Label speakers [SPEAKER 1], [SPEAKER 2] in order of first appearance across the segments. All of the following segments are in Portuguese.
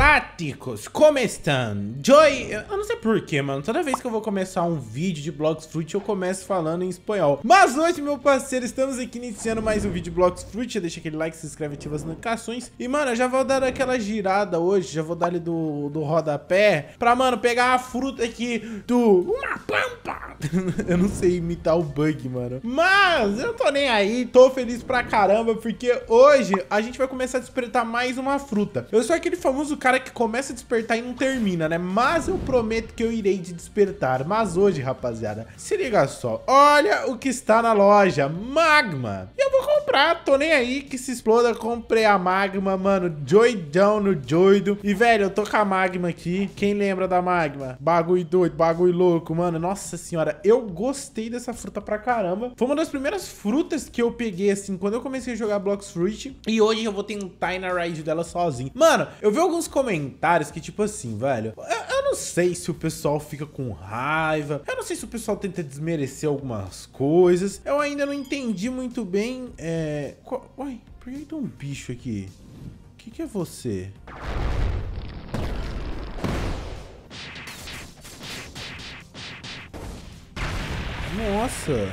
[SPEAKER 1] Olá, ticos, como estão? Joy, eu não sei porquê, mano, toda vez que eu vou começar um vídeo de Blox Fruit, eu começo falando em espanhol. Mas hoje, meu parceiro, estamos aqui iniciando mais um vídeo de Blox Fruit. Deixa aquele like, se inscreve, ativa as notificações. E, mano, eu já vou dar aquela girada hoje, já vou dar ali do rodapé, pra, mano, pegar a fruta aqui uma pampa. Eu não sei imitar o bug, mano, mas eu tô nem aí, tô feliz pra caramba, porque hoje a gente vai começar a despertar mais uma fruta. Eu sou aquele famoso cara que começa a despertar e não termina, né? Mas eu prometo que eu irei de despertar. Mas hoje, rapaziada, se liga só. Olha o que está na loja. Magma. E eu vou comprar. Tô nem aí que se exploda. Comprei a Magma, mano. Doidão no doido. E, velho, eu tô com a Magma aqui. Quem lembra da Magma? Bagulho doido, bagulho louco, mano. Nossa senhora, eu gostei dessa fruta pra caramba. Foi uma das primeiras frutas que eu peguei, assim, quando eu comecei a jogar Blox Fruit. E hoje eu vou tentar ir na raid dela sozinho. Mano, eu vi alguns comentários que, tipo assim, velho, eu não sei se o pessoal fica com raiva, eu não sei se o pessoal tenta desmerecer algumas coisas, eu ainda não entendi muito bem, Uai, por que tem um bicho aqui? O que é você? Nossa!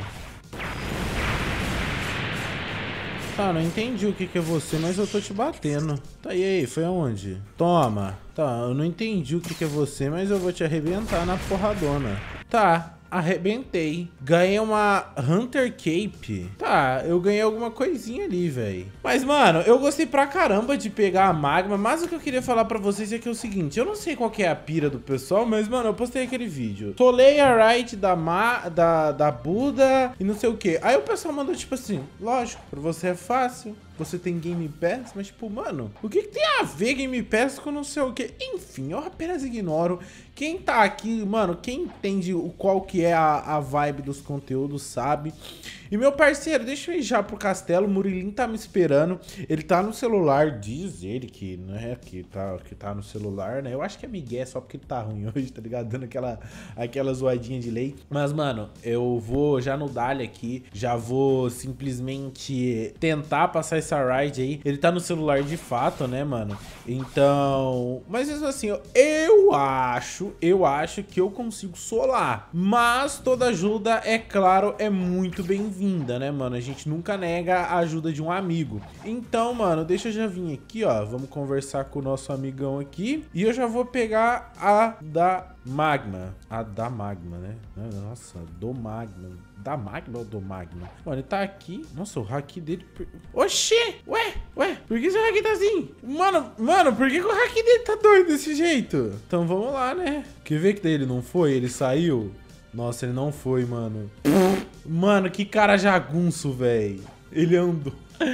[SPEAKER 1] Tá, não entendi o que é você, mas eu tô te batendo. Tá, e aí, foi aonde? Toma. Tá, eu não entendi o que é você, mas eu vou te arrebentar na porradona. Tá, arrebentei. Ganhei uma Hunter Cape. Tá, eu ganhei alguma coisinha ali, velho. Mas, mano, eu gostei pra caramba de pegar a Magma, mas o que eu queria falar pra vocês é que é o seguinte, eu não sei qual que é a pira do pessoal, mas, mano, eu postei aquele vídeo. Solei a raid da Buda e não sei o que. Aí o pessoal mandou, tipo assim, lógico, pra você é fácil. Você tem Game Pass, mas tipo, mano, o que tem a ver Game Pass com não sei o que? Enfim, eu apenas ignoro. Quem tá aqui, mano, quem entende qual que é a vibe dos conteúdos sabe. E meu parceiro, deixa eu ir já pro castelo, o Murilinho tá me esperando. Ele tá no celular, diz ele que, né, que tá no celular, né? Eu acho que é migué, só porque ele tá ruim hoje, tá ligado? Dando aquela zoadinha de lei. Mas, mano, eu vou já no Dali aqui, já vou simplesmente tentar passar essa raid aí. Ele tá no celular de fato, né, mano? Então, mas isso assim, eu acho que eu consigo solar. Mas toda ajuda, é claro, é muito bem-vinda, né, mano? A gente nunca nega a ajuda de um amigo. Então, mano, deixa eu já vir aqui, ó. Vamos conversar com o nosso amigão aqui. E eu já vou pegar a da Magma. A da Magma, né? Nossa, do Magma. Da Magma ou do Magma? Mano, ele tá aqui. Nossa, o haki dele... Oxê! Ué, por que seu haki tá assim? Mano, por que o haki dele tá doido desse jeito? Então vamos lá, né? Quer ver que daí ele não foi? Ele saiu? Nossa, ele não foi, mano. Mano, que cara jagunço, velho. Ele andou.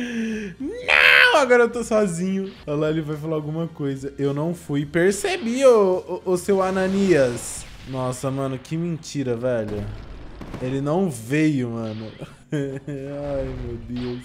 [SPEAKER 1] Não! Agora eu tô sozinho. Olha lá, ele vai falar alguma coisa. Eu não fui. Percebi, ô seu Ananias. Nossa, mano, que mentira, velho. Ele não veio, mano. Ai, meu Deus.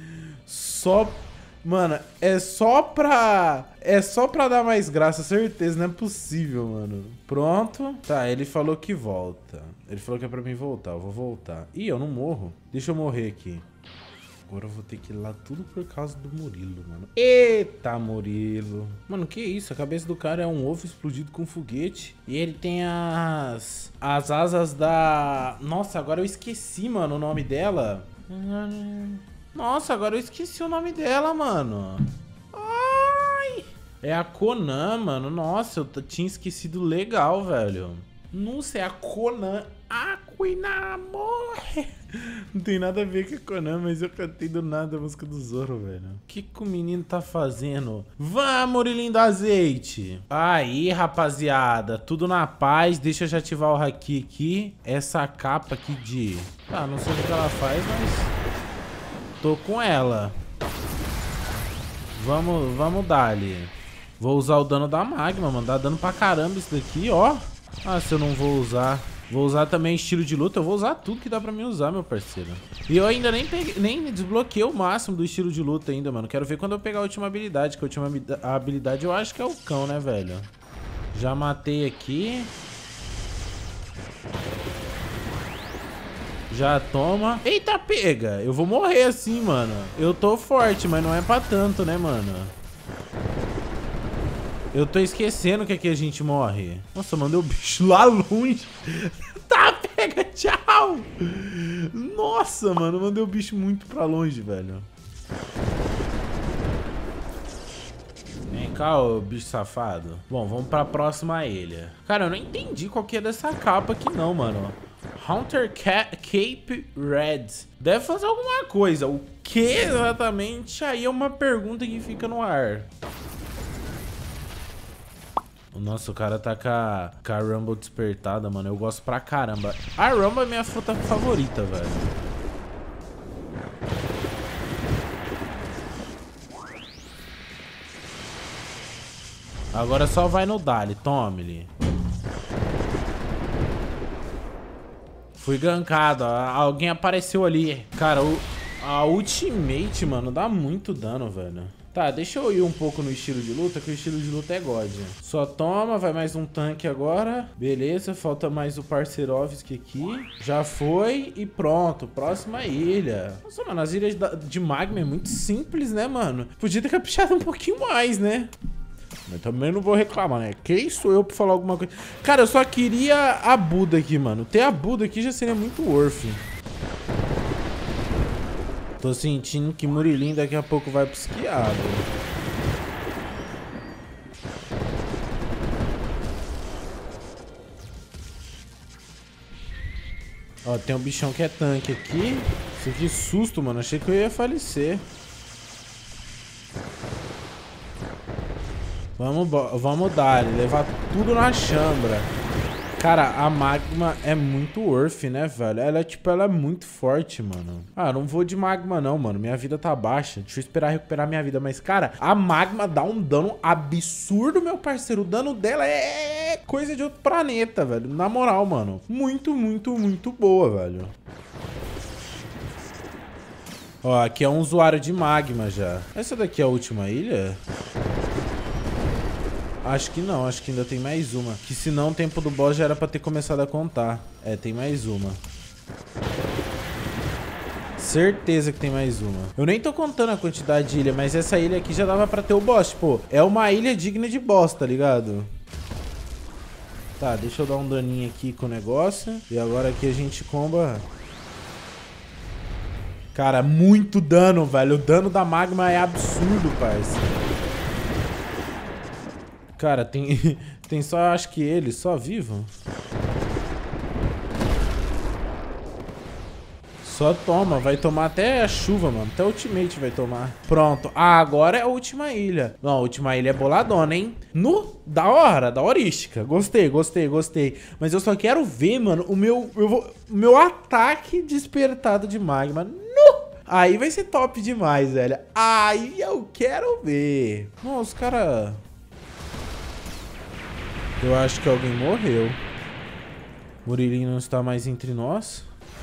[SPEAKER 1] Mano, é só pra dar mais graça, certeza. Não é possível, mano. Pronto. Tá, ele falou que volta. Ele falou que é pra mim voltar. Eu vou voltar. Ih, eu não morro. Deixa eu morrer aqui. Agora eu vou ter que ir lá tudo por causa do Murilo, mano. Eita, Murilo. Mano, que isso? A cabeça do cara é um ovo explodido com foguete. E ele tem as asas da... Nossa, agora eu esqueci, mano, o nome dela. Nossa, agora eu esqueci o nome dela, mano. Ai! É a Conan, mano. Nossa, eu tinha esquecido legal, velho. Nossa, é a Conan. Aquinamor. Não tem nada a ver com a Conan, mas eu cantei do nada a música do Zoro, velho. O que o menino tá fazendo? Vamos, Murilinho do azeite. Aí, rapaziada, tudo na paz. Deixa eu já ativar o haki aqui. Essa capa aqui de... Ah, não sei o que ela faz, mas... tô com ela. Vamos dar-lhe. Vou usar o dano da Magma, mano. Dá dano pra caramba isso daqui, ó. Ah, se eu não vou usar... Vou usar também estilo de luta. Eu vou usar tudo que dá pra mim usar, meu parceiro. E eu ainda nem desbloqueei o máximo do estilo de luta ainda, mano. Quero ver quando eu pegar a última habilidade. Que a última habilidade eu acho que é o cão, né, velho? Já matei aqui. Já toma. Eita, pega. Eu vou morrer assim, mano. Eu tô forte, mas não é pra tanto, né, mano? Eu tô esquecendo que aqui a gente morre. Nossa, mandei o bicho lá longe. Tá, pega, tchau. Nossa, mano, mandei o bicho muito pra longe, velho. Vem cá, ô bicho safado. Bom, vamos pra próxima ilha. Cara, eu não entendi qual que é dessa capa aqui não, mano. Hunter Cape Red. Deve fazer alguma coisa. O que exatamente? Aí é uma pergunta que fica no ar. Nossa, o cara tá com a Rumble despertada, mano. Eu gosto pra caramba. A Rumble é minha fruta favorita, velho. Agora só vai no Dali. Tome-lhe. Fui gankado. Alguém apareceu ali. Cara, a ultimate, mano, dá muito dano, velho. Tá, deixa eu ir um pouco no estilo de luta, que o estilo de luta é God. Só toma, vai mais um tanque agora. Beleza, falta mais o Parceirovski aqui. Já foi e pronto, próxima ilha. Nossa, mano, as ilhas de magma é muito simples, né, mano? Podia ter caprichado um pouquinho mais, né? Mas também não vou reclamar, né? Quem sou eu pra falar alguma coisa? Cara, eu só queria a Buda aqui, mano. Ter a Buda aqui já seria muito worth. Tô sentindo que Murilinho daqui a pouco vai pro esquiado. Ó, tem um bichão que é tanque aqui. Isso que susto, mano. Achei que eu ia falecer. Vamos dar, levar tudo na chambra. Cara, a magma é muito worth, né, velho? Ela é muito forte, mano. Ah, não vou de magma não, mano. Minha vida tá baixa. Deixa eu esperar recuperar minha vida. Mas, cara, a magma dá um dano absurdo, meu parceiro. O dano dela é coisa de outro planeta, velho. Na moral, mano. Muito, muito, muito boa, velho. Ó, aqui é um usuário de magma já. Essa daqui é a última ilha? Acho que não, acho que ainda tem mais uma. Que senão o tempo do boss já era pra ter começado a contar. É, tem mais uma. Certeza que tem mais uma. Eu nem tô contando a quantidade de ilha, mas essa ilha aqui já dava pra ter o boss. Tipo, é uma ilha digna de boss, tá ligado? Tá, deixa eu dar um daninho aqui com o negócio. E agora aqui a gente comba. Cara, muito dano, velho. O dano da magma é absurdo, parceiro. Cara, tem só, acho que ele, só vivo. Só toma, vai tomar até a chuva, mano. Até a ultimate vai tomar. Pronto, agora é a última ilha. Não, a última ilha é boladona, hein? Da hora, da horística. Gostei, gostei, gostei. Mas eu só quero ver, mano, o meu ataque despertado de magma. Aí vai ser top demais, velho. Aí eu quero ver. Nossa, os caras... Eu acho que alguém morreu. Murilinho não está mais entre nós.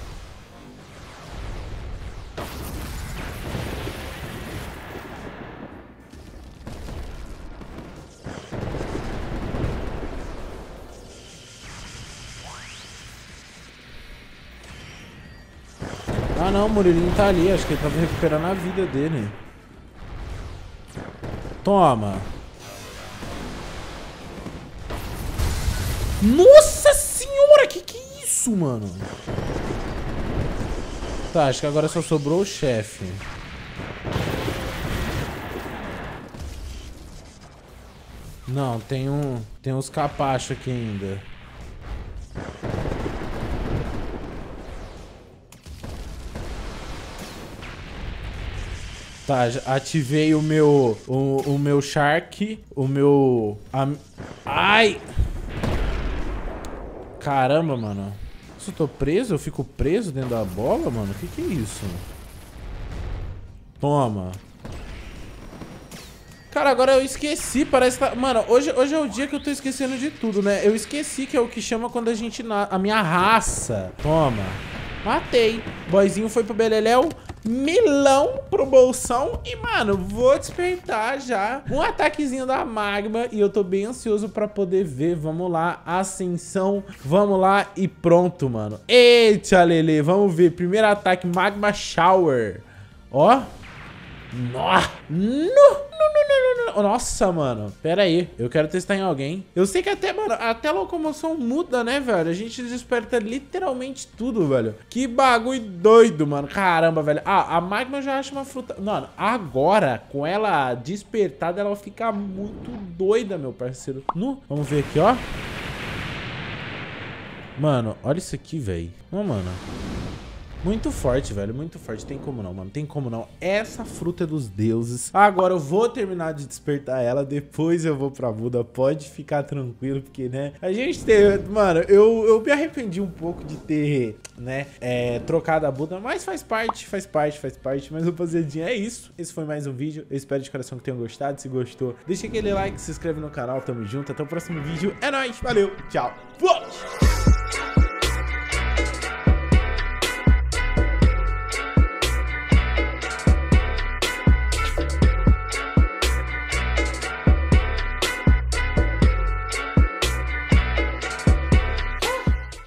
[SPEAKER 1] Ah não, o Murilinho tá ali. Acho que ele tava recuperando a vida dele. Toma. Nossa senhora, que é isso, mano? Tá, acho que agora só sobrou o chefe. Não, tem uns capachos aqui ainda. Tá, ativei o meu Shark, ai! Caramba, mano. Se eu tô preso, eu fico preso dentro da bola, mano? O que é isso? Toma. Cara, agora eu esqueci, parece que tá... Mano, hoje é o dia que eu tô esquecendo de tudo, né? Eu esqueci que é o que chama quando a gente... A minha raça. Toma. Matei. Boyzinho foi pro beleléu. Milão pro bolsão. E, mano, vou despertar já um ataquezinho da magma. E eu tô bem ansioso pra poder ver. Vamos lá, ascensão. Vamos lá e pronto, mano. Eita, Lele, vamos ver. Primeiro ataque, magma shower. Ó. No. Nossa, mano. Pera aí. Eu quero testar em alguém. Eu sei que até, mano, até a locomoção muda, né, velho? A gente desperta literalmente tudo, velho. Que bagulho doido, mano. Caramba, velho. Ah, a Magma já acha uma fruta... Mano, agora, com ela despertada, ela fica muito doida, meu parceiro. Vamos ver aqui, ó. Mano, olha isso aqui, velho. Ó, mano. Muito forte, velho, muito forte. Tem como não, mano, tem como não. Essa fruta é dos deuses. Agora eu vou terminar de despertar ela, depois eu vou pra Buda. Pode ficar tranquilo, porque, né, a gente tem... Mano, eu me arrependi um pouco de ter, né, trocado a Buda, mas faz parte. Mas, rapaziadinha, é isso. Esse foi mais um vídeo. Eu espero de coração que tenham gostado. Se gostou, deixa aquele like, se inscreve no canal. Tamo junto, até o próximo vídeo. É nóis, valeu, tchau.